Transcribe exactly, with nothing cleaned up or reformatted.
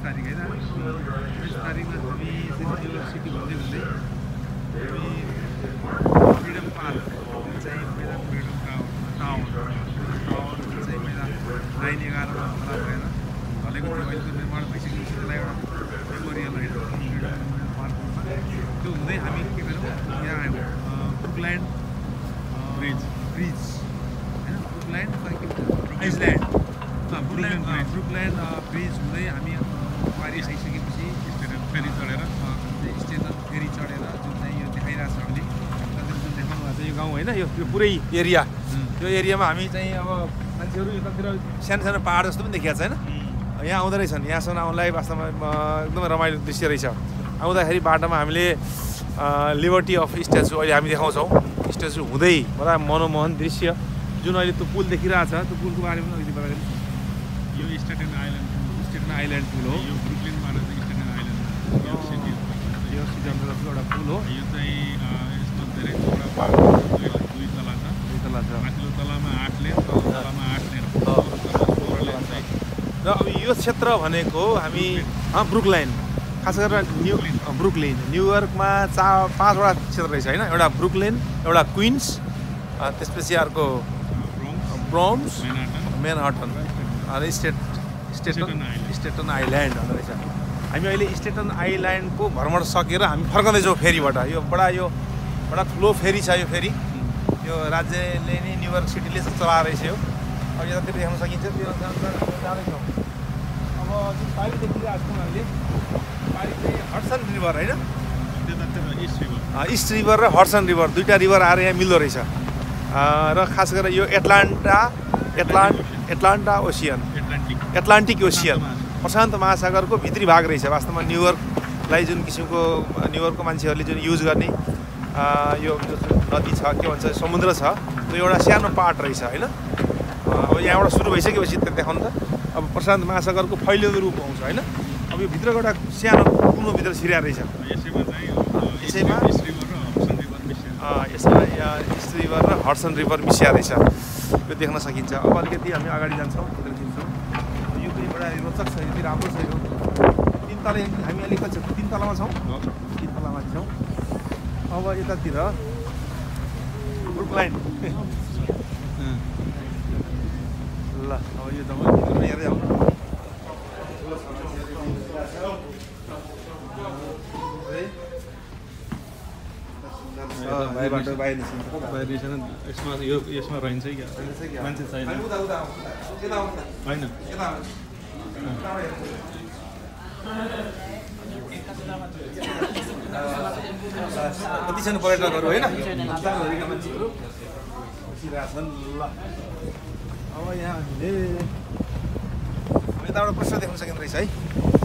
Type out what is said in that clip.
तारिक हैन बाइस तारिकमा हामी युनिभर्सिटी घुम्दै घुम्दै हामी फ्रिडम पार्क जुन चाहिँ पहिला फ्रिडम टाउन टाउन जुन चाहिँ पहिला लाइन एघारमा खराब भएर ढलेको थियो अहिले त निर्माण भइसकेपछि त्यसलाई एउटा मेमोरियल होइन फ्रिडम पार्कमा त्यो हुँदै हामी के गर्यौँ यहाँ आयौँ ब्रुकल्यान्ड ब्रिज ब्रिज होइन ब्रुकल्यान्ड आइसल्यान्ड ब्रुकल्यान्ड ब्रुकल्यान्ड ब्रिज हुँदै हामी पारि आइसकेपछि फेरि चढेर स्टेसन फेरि चढेर जुन चाहिँ यो देखाइरहेको छ हामीले जुन देखाउनु भएको छ यो गाउँ होइन यो यो पुरै एरिया यो एरियामा हामी चाहिँ अब मान्छेहरू यतातिर सानो सानो पाहाड जस्तो पनि देखिएको छ होइन यहाँ आउँदो रहेछन् यहाँसम्म आउनलाई वास्तवमा एकदमै रमाइलो दृश्य रहेछ आउँदाखेरि बाटोमा हामीले लिबर्टी अफ स्ट्याचु अहिले हामी देखाउँछौँ स्ट्याचु हुँदै बडा मनोमोहन दृश्य जुन अहिले त्यो पुल देखिरहेको छ त्यो पुलको बारेमा अलिकति बताइदिनु यो स्टेटन आइल्यान्ड स्टेटन आइल्यान्ड पुल हो यो ब्रुकलिनबाट चाहिँ स्टेटन आइल्यान्ड यो सिटी यो सिटी अन्तर्गतको एउटा पुल हो यो चाहिँ यसमा धेरै चौडा पार्क दुई तला छ दुई तला छ माथिल्लो तलामा आठ लेन तल्लो तलामा आठ लेन र अब यो क्षेत्र भनेको हामी ब्रुकल्यान्ड खास गरेर न्यु ब्रुकलिन न्युयोर्कमा चा पाँचवटा क्षेत्र रहेछ होइन एउटा ब्रुकलिन एउटा क्विन्स त्यसपछि अर्को ब्रोन्क्स म्यानहट्टन अनि स्टेट स्टेटन स्टेटन आइल्यान्ड हुँदो रहेछ हामी अहिले स्टेटन आइल्यान्डको भ्रमण सकेर हामी फर्कँदैछौँ फेरीबाट यो बडा यो बडा ठुलो फेरी छ यो फेरी यो राज्यले नै न्युयोर्क सिटीले चलाएर रहेछ यो अब यतातिर देख्न सकिन्छ त्यो जाँदैछौँ अब जुन पारि देखिरहेको छौँ हामीले पारि चाहिँ हडसन रिभर होइन इस्ट रिभर इस्ट रिभर र हडसन रिभर दुईवटा रिभर आएर यहाँ मिल्दो रहेछ र खास गरेर यो Atlanta Atlanta Atlanta ocean Atlantic Atlantic ocean प्रशान्त महासागरको भित्री भाग रहेछ वास्तवमा न्युयोर्कलाई जुन किसिमको न्युयोर्कको मान्छेहरूले जुन युज गर्ने यो नदी छ के भन्छ समुद्र छ त्यो एउटा सानो पार्ट रहेछ होइन अब यहाँबाट सुरु भइसकेपछि त्यो देखाउनु त अब प्रशान्त महासागरको फैलिँदो रूप आउँछ होइन अब यो भित्रको एउटा सानो कुनोभित्र छिर्या रहेछ यसैमा चाहिँ यसैमा इस्ट रिभर र हडसन रिभर मिसिया यसमा इस्ट रिभर र हडसन रिभर मिसिया रहेछ यो देख्न सकिन्छ अब अलिकति हामी अगाडि जान्छौँ खिच्छौँ यो पनि एउटा रोचक छ यो राम्रो छ यो तिन तला हामी अलिक कति तिन तलामा छौँ तिन तलामा छौँ अब यतातिर ब्रुकल्यान्ड ल अब यो तपाईँ हेर्दै आउनु बाहिरबाट बाहिर निस्किन्छ बाहिर निस्किन यसमा यो यसमा रहन्छ क्या मान्छे छैन होइन कति छन् पर्यटकहरू होइन मान्छेहरू बसिरहेछन् ल अब यहाँ हामीले यताबाट प्रश्न देख्न सकिँदो रहेछ है